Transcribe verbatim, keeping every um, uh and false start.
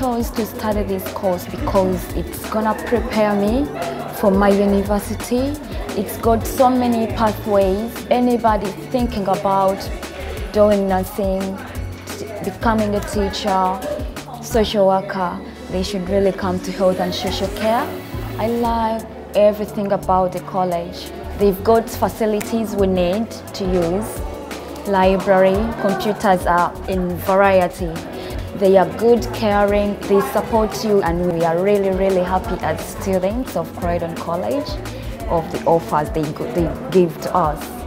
chose to study this course because it's gonna prepare me for my university. It's got so many pathways. Anybody thinking about doing nursing, becoming a teacher, social worker, they should really come to health and social care. I like everything about the college. They've got facilities we need to use. Library, computers are in variety. They are good, caring, they support you, and we are really, really happy as students of Croydon College of the offers they, they give to us.